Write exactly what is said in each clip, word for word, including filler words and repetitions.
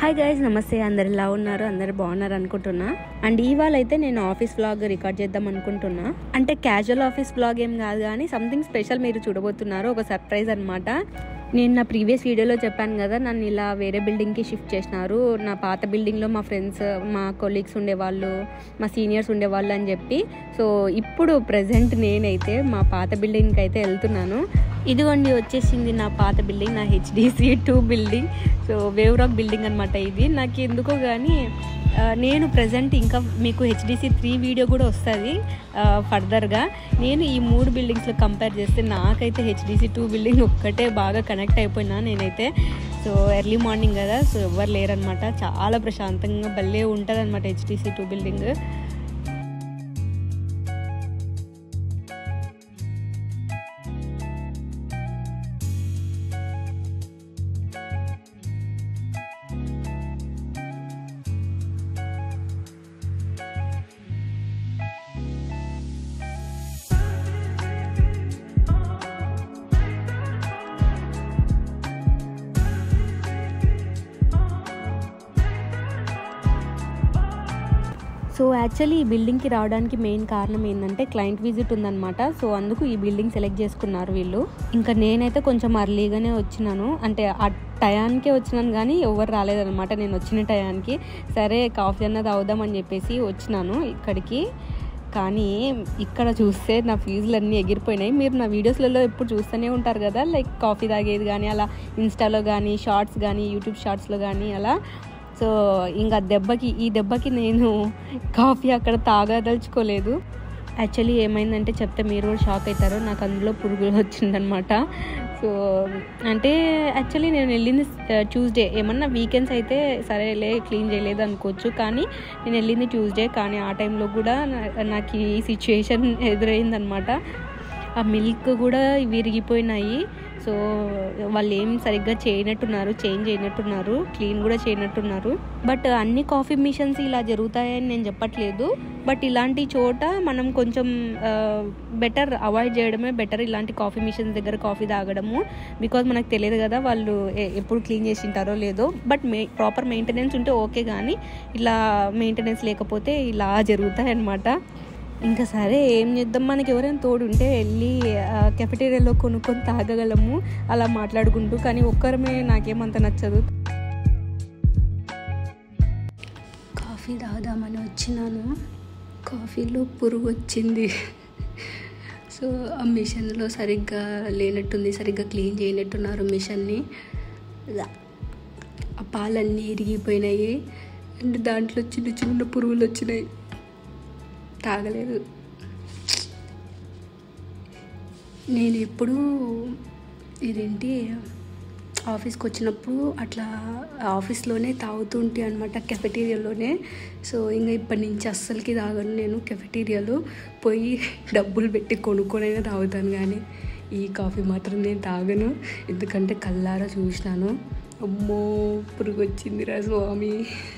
Hi guys, నమస్తే. అందరు ఎలా ఉన్నారు? అందరు బాగున్నారు అనుకుంటున్నా. అండ్ ఇవాళ అయితే నేను ఆఫీస్ వ్లాగ్ రికార్డ్ చేద్దాం అనుకుంటున్నా. అంటే క్యాజువల్ ఆఫీస్ వ్లాగ్ ఏం కాదు, కానీ సంథింగ్ స్పెషల్ మీరు చూడబోతున్నారు. ఒక సర్ప్రైజ్ అనమాట. నేను నా ప్రీవియస్ వీడియోలో చెప్పాను కదా, నన్ను ఇలా వేరే బిల్డింగ్కి షిఫ్ట్ చేసినారు. నా పాత బిల్డింగ్లో మా ఫ్రెండ్స్, మా కొలీగ్స్ ఉండేవాళ్ళు, మా సీనియర్స్ ఉండేవాళ్ళు అని చెప్పి. సో ఇప్పుడు ప్రజెంట్ నేనైతే మా పాత బిల్డింగ్కి అయితే వెళ్తున్నాను. ఇదిగోండి వచ్చేసింది నా పాత బిల్డింగ్, నా HDC two building. So Wave Rock building అనమాట ఇది. నాకు ఎందుకో కానీ నేను ప్రజెంట్ ఇంకా మీకు హెచ్డిసి త్రీ వీడియో కూడా వస్తుంది ఫర్దర్గా. నేను ఈ మూడు బిల్డింగ్స్లో కంపేర్ చేస్తే నాకైతే హెచ్డిసి టూ బిల్డింగ్ ఒక్కటే బాగా కనెక్ట్ అయిపోయినా నేనైతే. సో ఎర్లీ మార్నింగ్ కదా, సో ఎవరు లేరనమాట. చాలా ప్రశాంతంగా భలే ఉంటుంది అనమాట HDC two building. So actually ఈ బిల్డింగ్కి రావడానికి మెయిన్ కారణం ఏంటంటే క్లయింట్ విజిట్ ఉందన్నమాట. సో అందుకు ఈ బిల్డింగ్ సెలెక్ట్ చేసుకున్నారు వీళ్ళు. ఇంకా నేనైతే కొంచెం అర్లీగానే వచ్చినాను, అంటే ఆ టయానికే వచ్చినాను, కానీ ఎవరు రాలేదన్నమాట నేను వచ్చిన టయానికి. సరే కాఫీ అన్నది అవుదామని చెప్పేసి వచ్చినాను ఇక్కడికి. కానీ ఇక్కడ చూస్తే నా ఫీజులు అన్నీ ఎగిరిపోయినాయి. మీరు నా వీడియోస్లలో ఎప్పుడు చూస్తూనే ఉంటారు కదా, లైక్ కాఫీ తాగేది కానీ అలా ఇన్స్టాలో కానీ షార్ట్స్ కానీ యూట్యూబ్ షార్ట్స్లో కానీ అలా. సో ఇంకా దెబ్బకి ఈ దెబ్బకి నేను కాఫీ అక్కడ తాగదలుచుకోలేదు. యాక్చువల్లీ ఏమైందంటే చెప్తే మీరు కూడా షాక్ అవుతారు. నాకు అందులో పురుగులు వచ్చిందనమాట. సో అంటే యాక్చువల్లీ నేను వెళ్ళింది ట్యూస్డే. ఏమన్నా వీకెండ్స్ అయితే సరేలే క్లీన్ చేయలేదు అనుకోవచ్చు, కానీ నేను వెళ్ళింది ట్యూస్డే. కానీ ఆ టైంలో కూడా నాకు ఈ సిచ్యుయేషన్ ఎదురైందనమాట. ఆ మిల్క్ కూడా విరిగిపోయినాయి. సో వాళ్ళు ఏం సరిగ్గా చేయనట్టున్నారు, చేంజ్ చేయనట్టున్నారు, క్లీన్ కూడా చేయనట్టున్నారు. బట్ అన్ని కాఫీ మిషన్స్ ఇలా జరుగుతాయని నేను చెప్పట్లేదు. బట్ ఇలాంటి చోట మనం కొంచెం బెటర్ అవాయిడ్ చేయడమే బెటర్, ఇలాంటి కాఫీ మిషన్స్ దగ్గర కాఫీ తాగడము. బికాజ్ మనకు తెలియదు కదా వాళ్ళు ఎప్పుడు క్లీన్ చేసి ఉంటారో లేదో. బట్ మే ప్రాపర్ మెయింటెనెన్స్ ఉంటే ఓకే, కానీ ఇలా మెయింటెనెన్స్ లేకపోతే ఇలా జరుగుతాయి అన్నమాట. ఇంకా సరే ఏం చేద్దాం, మనకి ఎవరైనా తోడు ఉంటే వెళ్ళి కెఫెటేరియాలో కొనుక్కొని తాగగలము అలా మాట్లాడుకుంటూ. కానీ ఒక్కరమే నాకేమంత నచ్చదు. కాఫీ తాగుదామని వచ్చినాను, కాఫీలో పురుగు వచ్చింది. సో ఆ మిషన్లో సరిగ్గా లేనట్టుంది, సరిగ్గా క్లీన్ చేయనట్టున్నారు మిషన్ని. ఆ పాలన్నీ ఇరిగిపోయినాయి అండ్ దాంట్లో చిన్న చిన్న పురుగులు వచ్చినాయి. తాగలేదు. నేను ఎప్పుడు ఇదేంటి ఆఫీస్కి వచ్చినప్పుడు అట్లా ఆఫీస్లోనే తాగుతుంటే అనమాట, కెఫెటీరియాలోనే. సో ఇంకా ఇప్పటి నుంచి అస్సలకి తాగను నేను. కెఫెటీరియాలో పోయి డబ్బులు పెట్టి కొనుక్కొనైనా తాగుతాను, కానీ ఈ కాఫీ మాత్రం నేను తాగను. ఎందుకంటే కళ్ళారా చూసినాను. అమ్మో పురుగు వచ్చిందిరా స్వామి.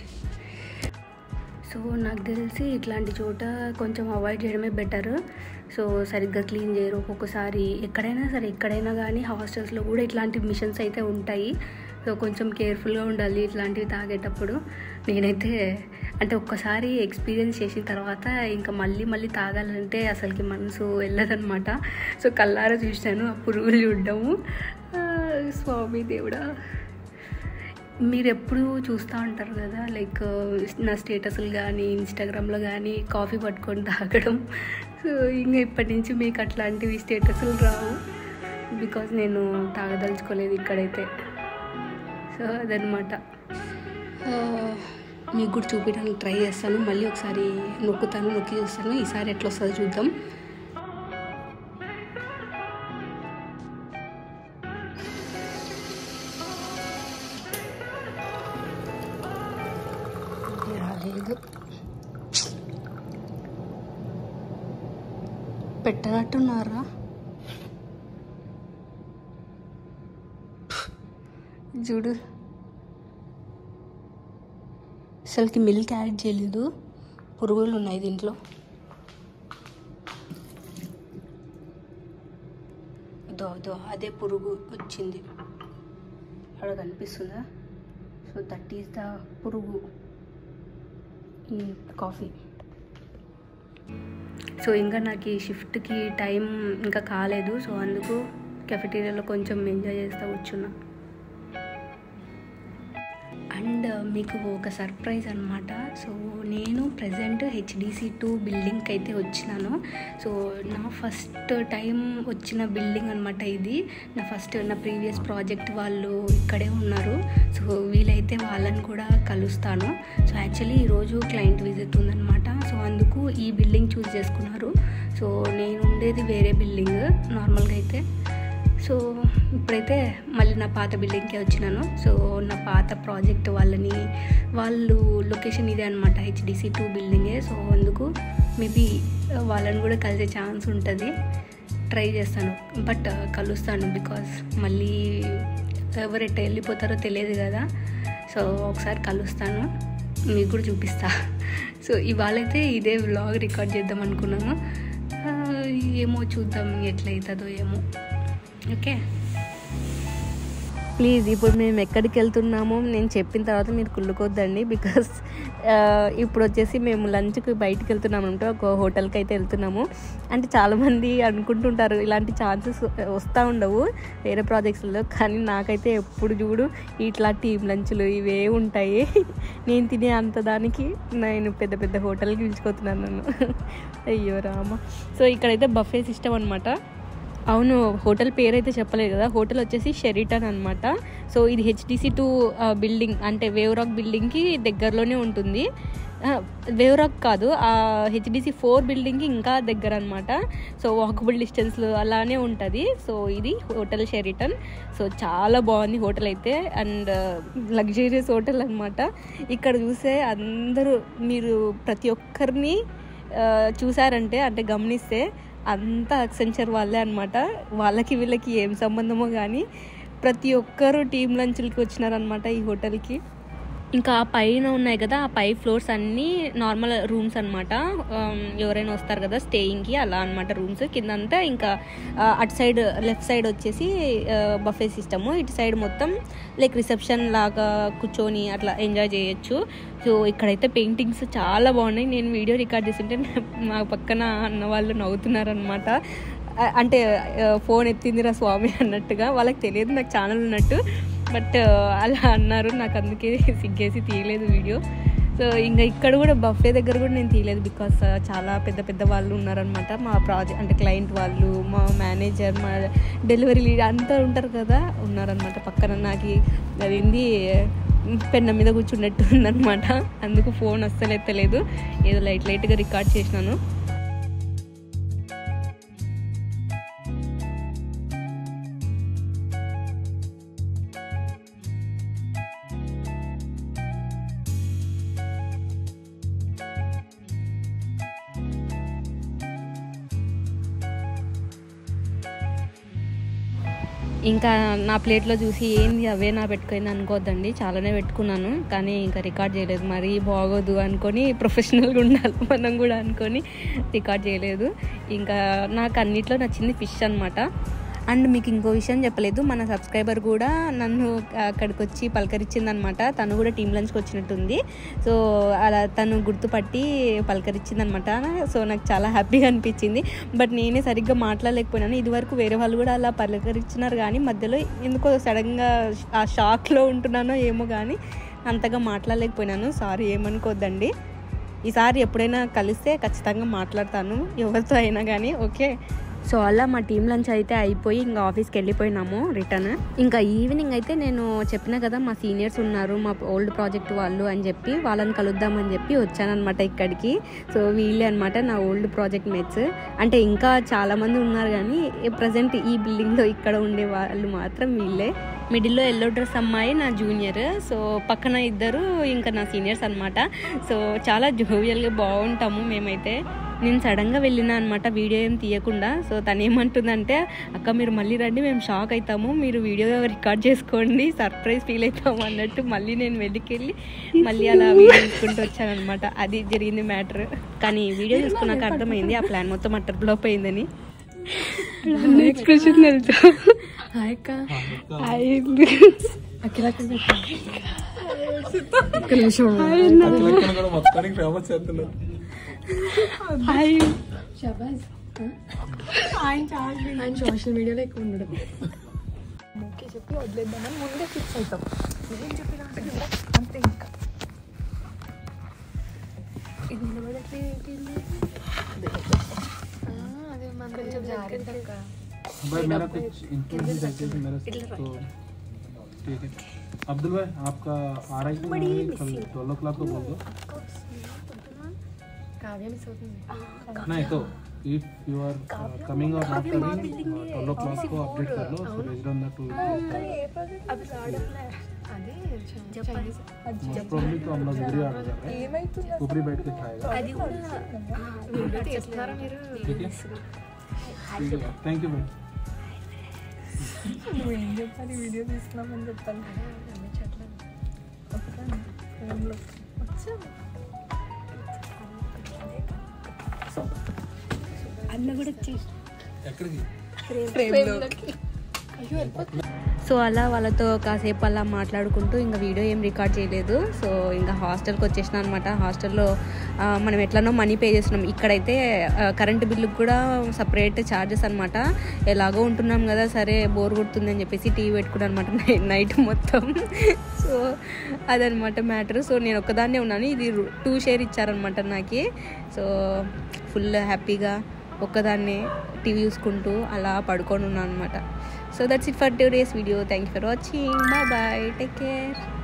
సో నాకు తెలిసి ఇట్లాంటి చోట కొంచెం అవాయిడ్ చేయడమే బెటర్. సో సరిగ్గా క్లీన్ చేయరు ఒక్కొక్కసారి. ఎక్కడైనా సరే, ఎక్కడైనా కానీ హాస్టల్స్లో కూడా ఇట్లాంటి మిషన్స్ అయితే ఉంటాయి. సో కొంచెం కేర్ఫుల్గా ఉండాలి ఇట్లాంటివి తాగేటప్పుడు. నేనైతే అంటే ఒక్కసారి ఎక్స్పీరియన్స్ చేసిన తర్వాత ఇంకా మళ్ళీ మళ్ళీ తాగాలంటే అసలుకి మనసు వెళ్ళదనమాట. సో కళ్ళారా చూసాను ఆ పురుగులు చూడడము. స్వామి దేవుడా. మీరు ఎప్పుడు చూస్తూ ఉంటారు కదా, లైక్ నా స్టేటస్లు కానీ ఇన్స్టాగ్రామ్లో కానీ కాఫీ పట్టుకొని తాగడం. సో ఇంకా ఇప్పటి నుంచి మీకు అట్లాంటివి స్టేటస్లు రావు, బికాజ్ నేను తాగదలుచుకోలేదు ఇక్కడైతే. సో అదనమాట. మీకు కూడా చూపించడానికి ట్రై చేస్తాను. మళ్ళీ ఒకసారి నొక్కుతాను, నొక్కి చూస్తాను. ఈసారి ఎట్లా వస్తుందో చూద్దాం. రాలేదు, పెట్టనట్టున్నారా? చూడు, అసలుకి మిల్క్ యాడ్ చేయలేదు, పురుగులు ఉన్నాయి దీంట్లో. అదో అదో అదే పురుగు వచ్చింది. అక్కడ కనిపిస్తుందా? So so that is the పురుగు ఈ కాఫీ. సో ఇంకా నాకు ఈ షిఫ్ట్కి టైం ఇంకా కాలేదు, సో అందుకు కెఫెటీరియాలో కొంచెం ఎంజాయ్ చేస్తూ కూర్చున్నా. అండ్ మీకు ఒక సర్ప్రైజ్ అనమాట. సో నేను ప్రజెంట్ హెచ్డిసి టూ బిల్డింగ్కి అయితే వచ్చినాను. సో నా ఫస్ట్ టైం వచ్చిన బిల్డింగ్ అనమాట ఇది. నా ఫస్ట్ నా ప్రీవియస్ ప్రాజెక్ట్ వాళ్ళు ఇక్కడే ఉన్నారు. సో వీలైతే వాళ్ళని కూడా కలుస్తాను. సో యాక్చువల్లీ ఈరోజు క్లయింట్ విజిట్ ఉందన్నమాట. సో అందుకు ఈ బిల్డింగ్ చూస్ చేసుకున్నారు. సో నేను ఉండేది వేరే బిల్డింగ్ నార్మల్గా అయితే. సో ఇప్పుడైతే మళ్ళీ నా పాత బిల్డింగ్కే వచ్చినాను. సో నా పాత ప్రాజెక్ట్ వాళ్ళని వాళ్ళు లొకేషన్ ఇదే అనమాట, హెచ్డిసి టూ బిల్డింగే. సో అందుకు మేబీ వాళ్ళని కూడా కలిసే ఛాన్స్ ఉంటుంది, ట్రై చేస్తాను. బట్ కలుస్తాను, బికాస్ మళ్ళీ ఎవరెట్ట వెళ్ళిపోతారో తెలియదు కదా. సో ఒకసారి కలుస్తాను, మీకు కూడా చూపిస్తా. సో ఇవాళైతే ఇదే వ్లాగ్ రికార్డ్ చేద్దాం అనుకున్నాను. ఏమో చూద్దాం ఎట్లయితుందో ఏమో. ఓకే, ప్లీజ్ ఇప్పుడు మేము ఎక్కడికి వెళ్తున్నామో నేను చెప్పిన తర్వాత మీరు కుళ్ళుకోద్దండి. బికాస్ ఇప్పుడు వచ్చేసి మేము లంచ్కి బయటికి వెళ్తున్నాము అంటే ఒక హోటల్కి అయితే వెళ్తున్నాము. అంటే చాలామంది అనుకుంటుంటారు ఇలాంటి ఛాన్సెస్ వస్తూ ఉండవు వేరే ప్రాజెక్ట్స్లో, కానీ నాకైతే ఎప్పుడు చూడు ఇట్లా టీమ్ లంచ్లు ఇవే ఉంటాయి. నేను తినే అంత దానికి నేను పెద్ద పెద్ద హోటల్కి పిలుచుకోతున్నాను నన్ను. అయ్యో రామ. సో ఇక్కడైతే బఫే సిస్టమ్ అనమాట. అవును, హోటల్ పేరు అయితే చెప్పలేదు కదా. హోటల్ వచ్చేసి షెరిటన్ అనమాట. సో ఇది హెచ్డిసి టూ బిల్డింగ్ అంటే వేవ్ రాక్ బిల్డింగ్కి దగ్గరలోనే ఉంటుంది. వేవ్ రాక్ కాదు, ఆ హెచ్డిసి ఫోర్ బిల్డింగ్కి ఇంకా దగ్గర అనమాట. సో వాకబుల్ డిస్టెన్స్లో అలానే ఉంటుంది. సో ఇది హోటల్ షెరిటన్. సో చాలా బాగుంది హోటల్ అయితే, అండ్ లగ్జరియస్ హోటల్ అనమాట. ఇక్కడ చూసే అందరూ మీరు ప్రతి ఒక్కరిని చూసారంటే అంటే గమనిస్తే అంతా అక్సెంచర్ వాళ్ళే అనమాట. వాళ్ళకి వీళ్ళకి ఏం సంబంధమో కానీ ప్రతి ఒక్కరు టీమ్ లంచ్లకి వచ్చినారనమాట ఈ హోటల్కి. ఇంకా ఆ పైన ఉన్నాయి కదా, ఆ పై ఫ్లోర్స్ అన్నీ నార్మల్ రూమ్స్ అనమాట. ఎవరైనా వస్తారు కదా స్టేయింగ్కి, అలా అనమాట రూమ్స్. కిందంతా ఇంకా అటు సైడ్ లెఫ్ట్ సైడ్ వచ్చేసి బఫే సిస్టము, ఇటు సైడ్ మొత్తం లైక్ రిసెప్షన్ లాగా కూర్చొని అట్లా ఎంజాయ్ చేయొచ్చు. సో ఇక్కడైతే పెయింటింగ్స్ చాలా బాగున్నాయి. నేను వీడియో రికార్డ్ చేస్తుంటే మా పక్కన అన్న వాళ్ళు నవ్వుతున్నారనమాట. అంటే ఫోన్ ఎత్తిందిరా స్వామి అన్నట్టుగా. వాళ్ళకి తెలియదు నాకు ఛానల్ ఉన్నట్టు, బట్ అలా అన్నారు. నాకు అందుకే సిగ్గేసి తీయలేదు వీడియో. సో ఇంకా ఇక్కడ కూడా బఫే దగ్గర కూడా నేను తీయలేదు, బికాస్ చాలా పెద్ద పెద్ద వాళ్ళు ఉన్నారనమాట. మా ప్రాజెక్ట్ అంటే క్లయింట్ వాళ్ళు, మా మేనేజర్, మా డెలివరీ లీడ్ అంతా ఉంటారు కదా, ఉన్నారనమాట పక్కన. నాకు అదేంది పెన్న మీద కూర్చున్నట్టు ఉందనమాట. అందుకు ఫోన్ అస్సలు ఎత్తలేదు, ఏదో లైట్ లైట్గా రికార్డ్ చేసినాను. ఇంకా నా ప్లేట్లో చూసి ఏంది అవే నా పెట్టుకుంది అనుకోవద్దండి, చాలానే పెట్టుకున్నాను. కానీ ఇంకా రికార్డ్ చేయలేదు, మరీ బాగోదు అనుకొని, ప్రొఫెషనల్గా ఉండాలి మనం కూడా అనుకొని రికార్డ్ చేయలేదు. ఇంకా నాకు అన్నిట్లో నచ్చింది ఫిష్ అనమాట. అండ్ మీకు ఇంకో విషయం చెప్పలేదు, మన సబ్స్క్రైబర్ కూడా నన్ను అక్కడికి వచ్చి పలకరించిందనమాట. తను కూడా టీమ్ లంచ్కి వచ్చినట్టుంది. సో అలా తను గుర్తుపట్టి పలకరించిందనమాట. సో నాకు చాలా హ్యాపీగా అనిపించింది. బట్ నేనే సరిగ్గా మాట్లాడలేకపోయినాను. ఇదివరకు వేరే వాళ్ళు కూడా అలా పలకరించినారు, కానీ మధ్యలో ఎందుకో సడన్గా ఆ షాక్లో ఉంటున్నానో ఏమో కానీ అంతగా మాట్లాడలేకపోయినాను. సారీ, ఏమనుకోద్దండి. ఈసారి ఎప్పుడైనా కలిస్తే ఖచ్చితంగా మాట్లాడతాను ఎవరితో అయినా కానీ. ఓకే, సో అలా మా టీం లంచ్ అయితే అయిపోయి ఇంకా ఆఫీస్కి వెళ్ళిపోయినాము రిటర్న్. ఇంకా ఈవినింగ్ అయితే నేను చెప్పిన కదా మా సీనియర్స్ ఉన్నారు, మా ఓల్డ్ ప్రాజెక్ట్ వాళ్ళు అని చెప్పి వాళ్ళని కలుద్దామని చెప్పి వచ్చానమాట ఇక్కడికి. సో వీళ్ళే అనమాట నా ఓల్డ్ ప్రాజెక్ట్ మేట్స్. అంటే ఇంకా చాలామంది ఉన్నారు, కానీ ప్రజెంట్ ఈ బిల్డింగ్లో ఇక్కడ ఉండే వాళ్ళు మాత్రం వీళ్ళే. మిడిల్లో ఎల్లో డ్రెస్ అమ్మాయి నా జూనియర్, సో పక్కన ఇద్దరు ఇంకా నా సీనియర్స్ అనమాట. సో చాలా జోవియల్గా బాగుంటాము మేమైతే. నేను సడన్గా వెళ్ళినా అనమాట వీడియో ఏం తీయకుండా. సో తను ఏమంటుందంటే, అక్క మీరు మళ్ళీ రండి, మేము షాక్ అవుతాము, మీరు వీడియో రికార్డ్ చేసుకోండి, సర్ప్రైజ్ ఫీల్ అవుతాము అన్నట్టు మళ్ళీ నేను వెళ్ళికెళ్ళి మళ్ళీ అలా వీడియో తీసుకుంటూ వచ్చానమాట. అది జరిగింది మ్యాటర్. కానీ వీడియో చూసుకున్నాక అర్థమైంది ఆ ప్లాన్ మొత్తం అట్టర్ ఫ్లాప్ అయిందని. ఎక్స్ప్రెషన్ వెళ్తా అఖిల మొత్తానికి ఫేమస్ చేస్తున్నారు. ఆయన సోషల్ మీడియాలో ఎక్కువ ఉండడం. ఓకే చెప్పి వదిలేద్దామని ముందే ఫిక్స్ అవుతాం. ఏం చెప్పినా అంతే. ఇంకా ఇది నిలబడట్లే అదే మన కొంచెం జాగ్రత్త. भाई मेरा कुछ इंटरव्यू चाहिए थी मेरे से तो ठीक है. अब्दुल भाई आपका आ रहा है कि कल ट्वेल्व ओ क्लॉक को बोल दो. काव्या मिस होती नहीं तो if you are uh, coming or not coming twelve o'clock को अपडेट कर लो so based on that अभी राडला అదే most probably तो हम लोग वीडियो आ रहा है ఏమైతుంది ऊपरी बैठ के खाएगा. అది కూడా వీడియో తీస్తున్నారా మీరు? ठीक है ठीक है थैंक यू भाई. నువ్వు ఏం చెప్పాలి? వీడియో తీస్తున్నామని చెప్పాలి. అన్న కూడా వచ్చేసి ఎక్కడికి సో అలా వాళ్ళతో కాసేపు అలా మాట్లాడుకుంటూ ఇంకా వీడియో ఏం రికార్డ్ చేయలేదు. సో ఇంకా హాస్టల్కి వచ్చేసిన అనమాట. హాస్టల్లో మనం ఎట్లనో మనీ పే చేస్తున్నాం. ఇక్కడైతే కరెంటు బిల్లుకి కూడా సపరేట్ ఛార్జెస్ అనమాట. ఎలాగో ఉంటున్నాం కదా, సరే బోర్ కొడుతుందని చెప్పేసి టీవీ పెట్టుకున్నాను అనమాట నైట్ మొత్తం. సో అదనమాట మ్యాటర్. సో నేను ఒక్కదాన్నే ఉన్నాను. ఇది టూ షేర్ ఇచ్చారనమాట నాకు. సో ఫుల్ హ్యాపీగా ఒక్కదాన్నే టీవీ చూసుకుంటూ అలా పడుకొని ఉన్నాను అనమాట. So that's it for today's video. Thank you for watching. Bye bye. Take care.